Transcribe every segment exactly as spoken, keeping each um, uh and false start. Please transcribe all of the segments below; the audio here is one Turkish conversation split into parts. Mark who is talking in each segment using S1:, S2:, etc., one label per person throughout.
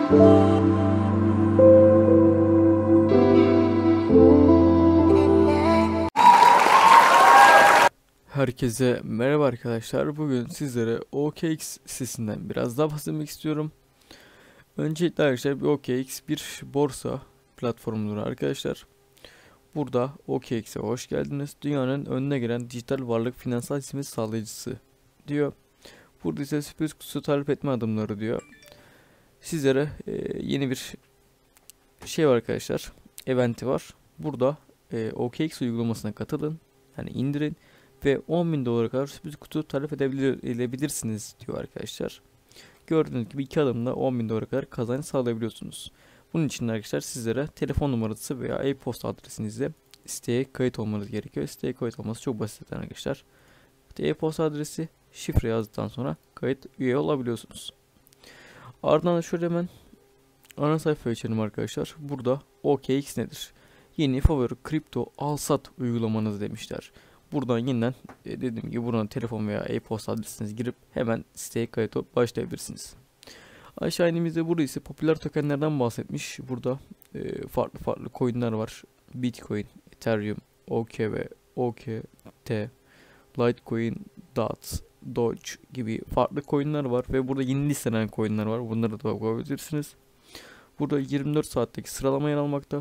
S1: Herkese merhaba arkadaşlar. Bugün sizlere O K X sitesinden biraz daha bahsetmek istiyorum. Öncelikle arkadaşlar bir O K X bir borsa platformudur arkadaşlar. Burada O K X'e hoş geldiniz. Dünyanın önüne gelen dijital varlık finansal hizmet sağlayıcısı diyor. Burada ise sürpriz kutusu talep etme adımları diyor. Sizlere e, yeni bir şey var arkadaşlar. Eventi var. Burada e, O K X uygulamasına katılın. Yani indirin. Ve on bin dolara kadar sürpriz kutu talep edebilir, edebilirsiniz diyor arkadaşlar. Gördüğünüz gibi iki adımda on bin dolara kadar kazanç sağlayabiliyorsunuz. Bunun için arkadaşlar sizlere telefon numarası veya e-posta adresinizle siteye kayıt olmanız gerekiyor. Siteye kayıt olması çok basit arkadaşlar. E-posta adresi, şifre yazdıktan sonra kayıt üye olabiliyorsunuz. Ardından şöyle hemen ana sayfaya geçelim arkadaşlar. Burada O K X nedir? Yeni favori kripto al sat uygulamanız demişler. Buradan yeniden e, dediğim gibi buradan telefon veya e-posta adresinizi girip hemen siteye kayıt olup başlayabilirsiniz. Aşağı indiğimizde burada ise popüler tokenlerden bahsetmiş. Burada e, farklı farklı coinler var. Bitcoin, Ethereum, O K V, O K T, Litecoin, D A T, Doge gibi farklı coinler var ve burada yeni listelenen coinler var. Bunları da bakabilirsiniz. Burada yirmi dört saatteki sıralama yer almakta.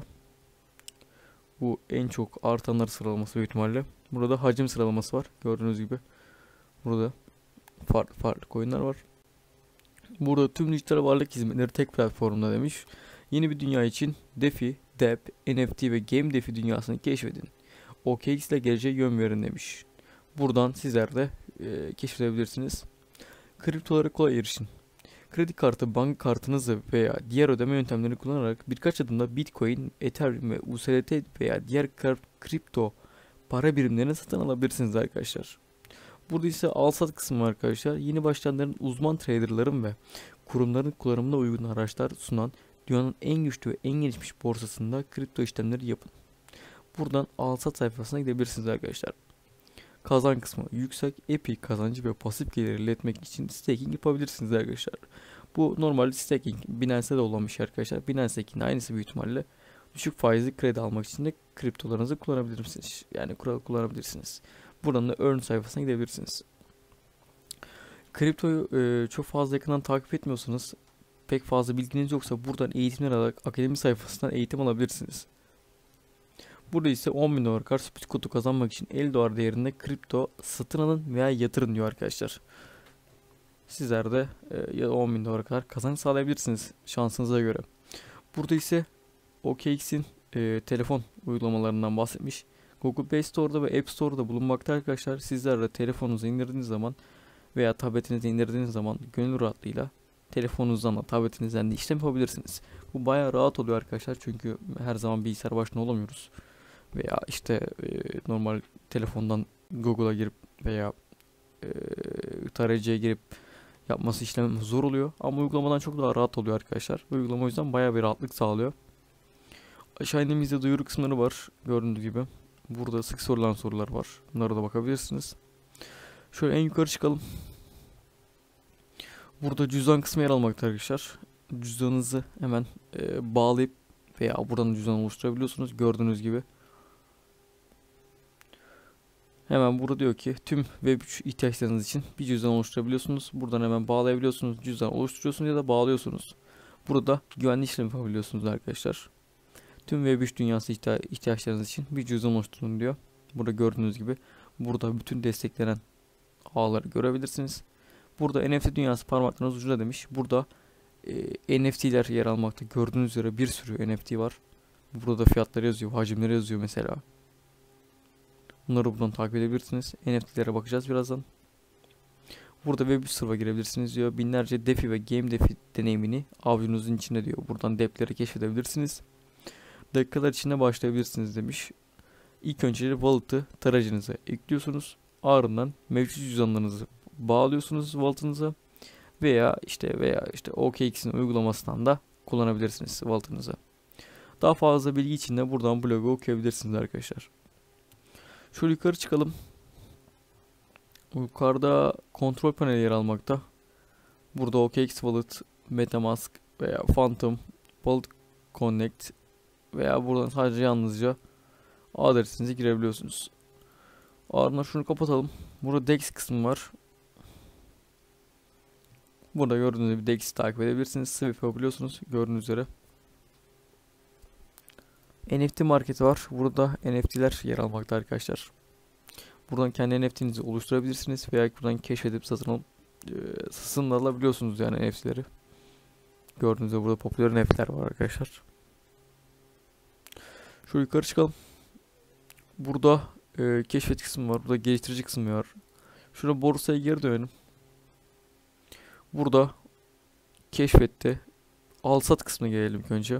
S1: Bu en çok artanlar sıralaması büyük ihtimalle. Burada hacim sıralaması var. Gördüğünüz gibi. Burada farklı farklı coinler var. Burada tüm dijital varlık hizmetleri tek platformda demiş. Yeni bir dünya için DeFi, Dap, N F T ve Game DeFi dünyasını keşfedin. O K X ile geleceğe yön verin demiş. Buradan sizler de e, keşfedebilirsiniz. Kriptolara kolay erişin. Kredi kartı, banka kartınızı veya diğer ödeme yöntemlerini kullanarak birkaç adımda Bitcoin, Ethereum ve U S D T veya diğer kripto para birimlerini satın alabilirsiniz arkadaşlar. Burada ise al sat kısmı var arkadaşlar. Yeni başlayanların, uzman traderların ve kurumların kullanımına uygun araçlar sunan dünyanın en güçlü ve en gelişmiş borsasında kripto işlemleri yapın. Buradan al sat sayfasına gidebilirsiniz arkadaşlar. Kazan kısmı yüksek, epic kazancı ve pasif geliri elde etmek için staking yapabilirsiniz arkadaşlar. Bu normal staking Binance'de de olan bir şey arkadaşlar. Binance'dekinin aynısı büyük ihtimalle. Düşük faizli kredi almak için de kriptolarınızı kullanabilirsiniz. Yani kural kullanabilirsiniz. Buradan da earn sayfasına gidebilirsiniz. Kriptoyu e, çok fazla yakından takip etmiyorsanız, pek fazla bilginiz yoksa buradan eğitimler alarak akademi sayfasından eğitim alabilirsiniz. Burada ise on bin dolar kadar sürpriz kutu kazanmak için elli dolar değerinde kripto satın alın veya yatırın diyor arkadaşlar. Sizler de e, on bin dolar kadar kazanç sağlayabilirsiniz şansınıza göre. Burada ise O K X'in e, telefon uygulamalarından bahsetmiş. Google Play Store'da ve App Store'da bulunmakta arkadaşlar. Sizler de telefonunuzu indirdiğiniz zaman veya tabletinizi indirdiğiniz zaman gönül rahatlığıyla telefonunuzdan da tabletinizden de işlem yapabilirsiniz. Bu bayağı rahat oluyor arkadaşlar çünkü her zaman bilgisayar başında olamıyoruz. Veya işte e, normal telefondan Google'a girip veya e, tarayıcıya girip yapması işlem zor oluyor. Ama uygulamadan çok daha rahat oluyor arkadaşlar. Bu uygulama o yüzden bayağı bir rahatlık sağlıyor. Aşağı indiğimizde duyuru kısımları var. Gördüğünüz gibi. Burada sık sorulan sorular var. Bunlara da bakabilirsiniz. Şöyle en yukarı çıkalım. Burada cüzdan kısmı yer almakta arkadaşlar. Cüzdanınızı hemen e, bağlayıp veya buradan cüzdan oluşturabiliyorsunuz. Gördüğünüz gibi. Hemen burada diyor ki tüm web üç ihtiyaçlarınız için bir cüzdan oluşturabiliyorsunuz. Buradan hemen bağlayabiliyorsunuz. Cüzdan oluşturuyorsunuz ya da bağlıyorsunuz. Burada güvenli işlem yapabiliyorsunuz arkadaşlar. Tüm web üç dünyası ihtiyaçlarınız için bir cüzdan oluşturun diyor. Burada gördüğünüz gibi burada bütün desteklenen ağları görebilirsiniz. Burada N F T dünyası parmaklarınız ucunda demiş. Burada e, N F T'ler yer almakta. Gördüğünüz üzere bir sürü N F T var. Burada da fiyatları yazıyor, hacimleri yazıyor mesela. Bunları buradan takip edebilirsiniz. N F T'lere bakacağız birazdan. Burada web üç sırfa girebilirsiniz diyor. Binlerce DeFi ve Game DeFi deneyimini avucunuzun içinde diyor. Buradan depleri keşfedebilirsiniz. Dakikalar içinde başlayabilirsiniz demiş. İlk önce wallet'ı tarayıcınıza ekliyorsunuz. Ardından mevcut cüzdanlarınızı bağlıyorsunuz wallet'ınıza veya işte veya işte O K X'in uygulamasından da kullanabilirsiniz wallet'ınıza. Daha fazla bilgi için de buradan blogu okuyabilirsiniz arkadaşlar. Şöyle yukarı çıkalım. Yukarıda kontrol paneli yer almakta. Burada O K X Wallet, MetaMask, veya Phantom, Bolt Connect veya buradan sadece yalnızca adresinizi girebiliyorsunuz. Ardından şunu kapatalım. Burada Dex kısmı var. Burada gördüğünüz gibi Dex'i takip edebilirsiniz. Swipe yapabiliyorsunuz gördüğünüz üzere. N F T marketi var. Burada N F T'ler yer almakta arkadaşlar. Buradan kendi N F T'nizi oluşturabilirsiniz veya buradan keşfedip satın alıp e, satın alabiliyorsunuz yani N F T'leri. Gördüğünüz gibi burada popüler N F T'ler var arkadaşlar. Şöyle yukarı çıkalım. Burada e, keşfet kısmı var. Burada geliştirici kısmı var. Şurada borsaya geri dönelim. Burada keşfette al sat kısmına gelelim ilk önce.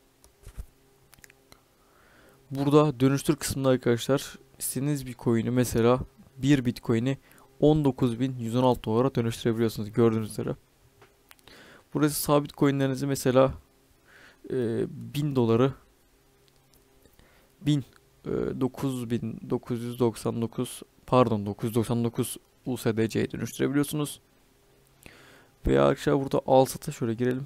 S1: Burada dönüştür kısmında arkadaşlar istediğiniz bir coin'i, mesela bir bitcoin'i on dokuz bin yüz on altı dolara dönüştürebiliyorsunuz gördüğünüz üzere. Burası sabit coin'lerinizi mesela e, bin doları bin dokuz bin dokuz yüz doksan dokuz pardon dokuz yüz doksan dokuz U S D C'ye dönüştürebiliyorsunuz. Veya arkadaşlar burada al sata şöyle girelim.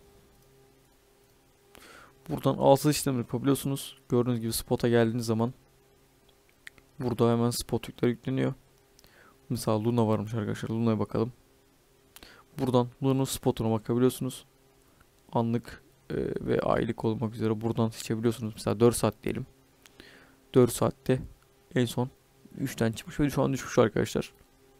S1: Buradan al sat işlemleri yapabiliyorsunuz. Gördüğünüz gibi spot'a geldiğiniz zaman burada hemen spot yükler yükleniyor. Mesela Luna varmış arkadaşlar. Luna'ya bakalım. Buradan Luna'nın spotuna bakabiliyorsunuz. Anlık e, ve aylık olmak üzere buradan seçebiliyorsunuz. Mesela dört saat diyelim. dört saatte en son üçten çıkmış ve şu an düşmüş arkadaşlar.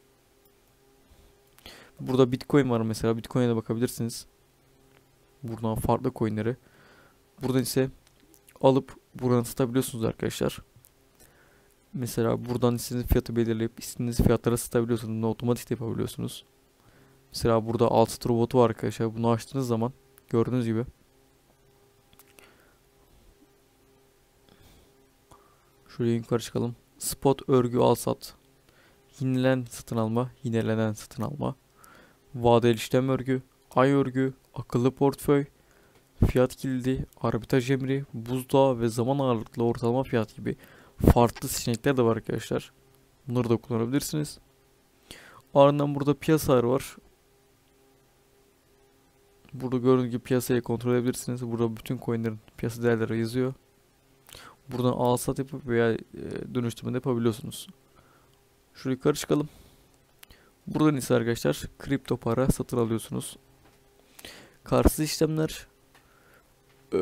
S1: Burada Bitcoin var mesela. Bitcoin'e de bakabilirsiniz. Buradan farklı coinleri. Buradan ise alıp buradan satabiliyorsunuz arkadaşlar. Mesela buradan istediğiniz fiyatı belirleyip istediğiniz fiyatlara satabiliyorsunuz. Bunu otomatik de yapabiliyorsunuz. Mesela burada alt satır robotu var arkadaşlar. Bunu açtığınız zaman gördüğünüz gibi şuraya yukarı çıkalım. Spot örgü al sat. Yinelen satın alma, yinelenen satın alma. Vadeli işlem örgü, ay örgü, akıllı portföy, fiyat kilidi, arbitraj emri, buzdağı ve zaman ağırlıklı ortalama fiyat gibi farklı seçenekler de var arkadaşlar. Bunları da kullanabilirsiniz. Ardından burada piyasalar var. Burada gördüğünüz gibi piyasayı kontrol edebilirsiniz. Burada bütün coinlerin piyasa değerleri yazıyor. Buradan al sat yapıp veya e, dönüştürme de yapabiliyorsunuz. Şuraya yukarı çıkalım. Buradan ise arkadaşlar kripto para satın alıyorsunuz. Karsız işlemler, e,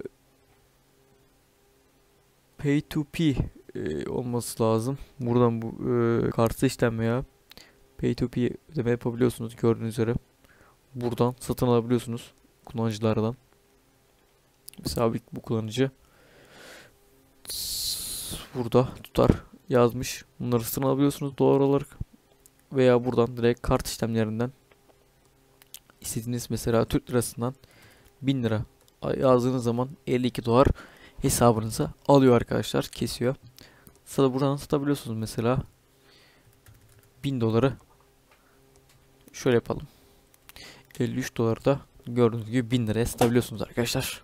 S1: pay to P e, olması lazım. Buradan bu e, karsız işlem veya pay to P ödeme yapabiliyorsunuz gördüğünüz üzere. Buradan satın alabiliyorsunuz kullanıcılardan. Mesela bu kullanıcı burada tutar yazmış. Bunları satın alabiliyorsunuz doğal olarak. Veya buradan direkt kart işlemlerinden istediğiniz mesela Türk lirasından bin lira yazdığınız zaman elli iki dolar hesabınıza alıyor arkadaşlar, kesiyor. Sonra buradan satabiliyorsunuz mesela bin doları şöyle yapalım. elli üç doları da gördüğünüz gibi bin liraya satabiliyorsunuz arkadaşlar.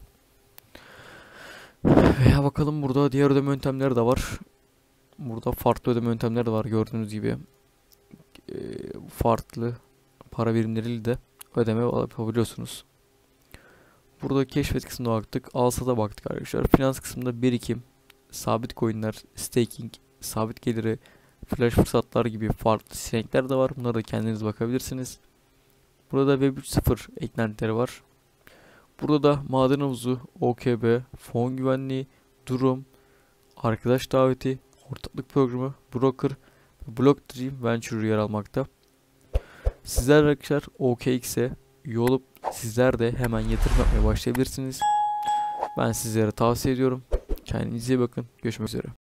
S1: Veya bakalım burada diğer ödeme yöntemleri de var. Burada farklı ödeme yöntemleri de var gördüğünüz gibi. E, farklı para birimleriyle de ödeme yapabiliyorsunuz. Burada keşfet kısmına baktık. Alsat'a baktık arkadaşlar. Finans kısmında birikim, sabit coinler, staking, sabit geliri, flash fırsatlar gibi farklı seçenekler de var. Bunlara da kendiniz bakabilirsiniz. Burada Web üç nokta sıfır eklentileri var. Burada da maden havuzu, O K B, fon güvenliği, durum, arkadaş daveti, ortaklık programı, broker, Blockstream Venture yer almakta. Sizler arkadaşlar O K X'e üye olup sizler de hemen yatırım yapmaya başlayabilirsiniz. Ben sizlere tavsiye ediyorum. Kendinize iyi bakın. Görüşmek üzere.